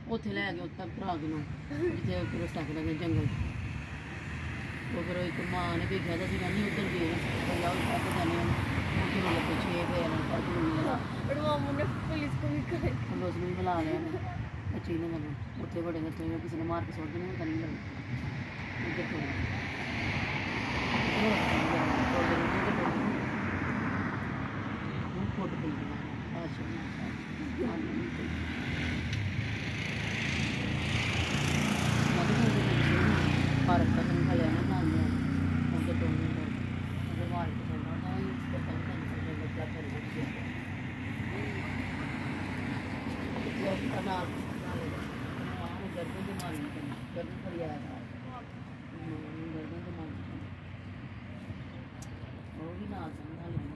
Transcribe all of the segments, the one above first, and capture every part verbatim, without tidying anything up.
ਉੱਥੇ ਲੈ ਗਏ ਉੱਥੇ ਭਰਾ ਕੇ ਨੂੰ ਜਿੱਥੇ ਰਸਤਾ ਕਰ ਗਿਆ ਜੰਗਲ ਉਹ ਫਿਰ ਇੱਕ ਮਾਂ ਨੇ ਵੇਖਿਆ ਤਾਂ ਸੀਗਾ ਨਹੀਂ ਉੱਧਰ ਗਏ ਜਾਓ ਉੱਥੇ ਜਾਣੇ ਉੱਥੇ ਮਤਲਬ ਪਿੱਛੇ ਗਏ ਨਾ ਪਰ और मामू ने पुलिस को भी कहा ਪੁਲਿਸ ਨੂੰ ਵੀ ਬੁਲਾ ਲਿਆ ਬੱਚੀ ਨੇ ਮੈਨੂੰ ਉੱਥੇ ਬੜੇ ਦਿੱਤੇ ਕਿਸੇ ਨੇ ਮਾਰ ਕੇ ਸੁੱਟ ਦੇਣਾ ਪਤਾ ਨਹੀਂ ਲੱਗਦਾ ਕਿੱਥੇ ਉਹ ਫੋਟੋ ਪਈ ਆ ਪਾਰਕ ਦਾ ਨੂੰ ਖਲਿਆ ਨਾ ਜਾਂਦੇ ਉਹਦੇ ਤੋਂ ਉਹਦੇ ਮਾਰ ਕੇ ਸੁੱਟਣਾ ਤਾਂ ਇਸ ਤੋਂ ਪਤਾ ਨਹੀਂ ਲੱਗਦਾ ਕਰ ਰਿਹਾ ਨਾਲ गर्दन के मार गर्दन पर आया था गर्दन के मार वो भी ना समझा लेंगे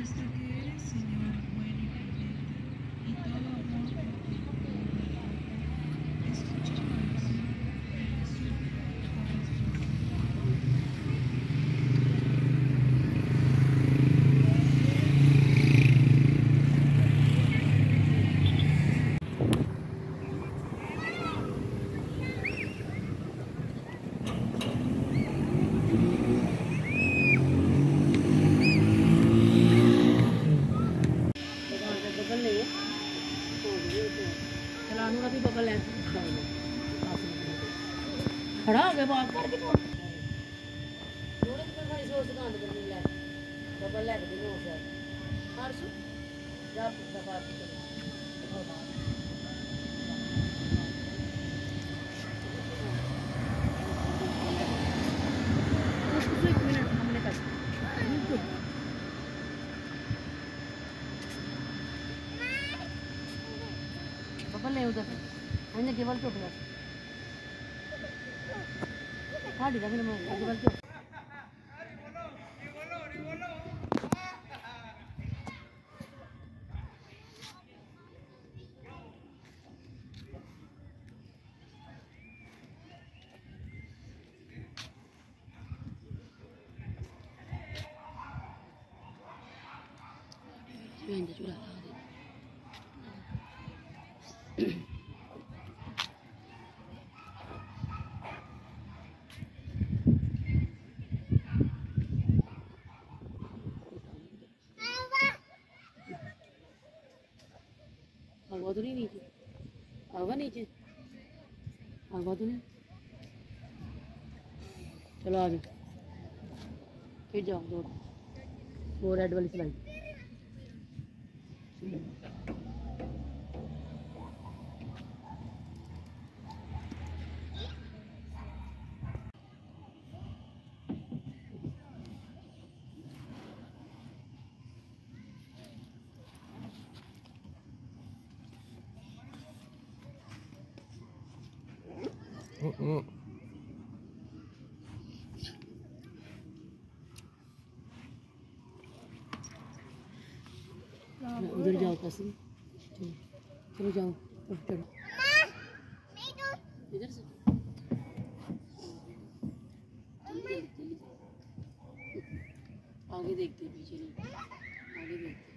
बबल नहीं है चलानू का भी बबल है खड़ा हो गया बात करके थोड़े दिन भाई सोच दुकान पर मिल बबल लैके दिन हो गया हर्ष जा दफा एक मिनट हमने कर बबल ले उधर हमने केवल चुप गया खाड़ी था फिर मैं केवल चुप Vende giurato. आगा तो नहीं नीचे आगा नीचे आगा तो नहीं चलो आ जाओ फिर जाओ दो वो रेड वाली सिलाई उधर जाओ कसम चलो चलो जाओ चलो इधर से आगे देखते पीछे नहीं आगे देखते